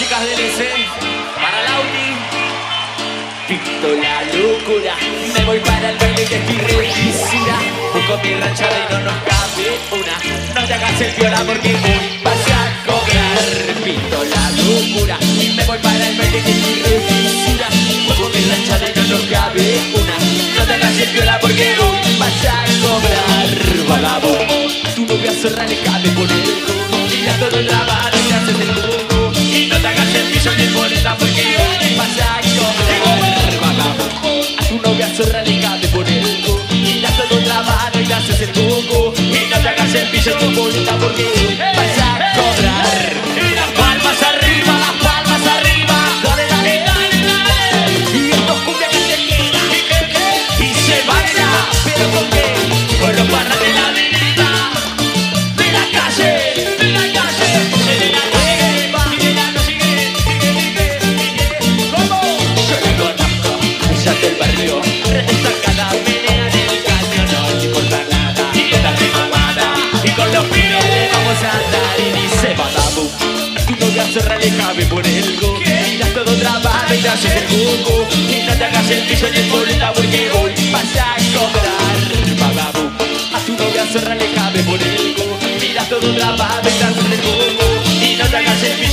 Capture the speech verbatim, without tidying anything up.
chicas del E C, para Lauti. Pinto la locura, me voy para el baile que estoy re fisura. Busco mi ranchada y no nos cabe una. No te hagas el piola porque hoy vas a cobrar. Pinto la locura, me voy para el baile que estoy re fisura. Busco mi ranchada y no nos cabe una. No te hagas el piola porque hoy vas a cobrar. Vagabundo, tu novia zorra le cabe por el codo. Y ya todo grabado y haces el codo. Y no te hagas el piso ni el boleta porque hoy vas a cobrar. Vagabundo, a tu novia zorra le cabe por el codo. Y ya todo grabado y haces el codo. Y no te hagas el piso ni el boleta porque hoy vas a cobrar. Y las palmas arriba, las palmas arriba. Dale, dale, dale, dale. Y estos cumbia que se queda y se baila. ¿Pero con qué? Con los barras de la avenida, de la calle, de la calle, de la calle. Y de la no sigue, sigue, sigue, sigue. ¿Cómo? Yo la conozco, ella del barrio, destacada, menea en el cañón, no le importa nada. Y está remamada, y con los pibes le vamos a dar. Y dice, badabú, tu novia zorra le cabe por el go. Miras todo trabado y te haces el jugo. Y no te hagas el piso ni el boleta porque hoy vas a cobrar. Vagabundo, a tu novia zorra le cabe por el go. Mira todo grabado y te haces el jugo. Y no te hagas el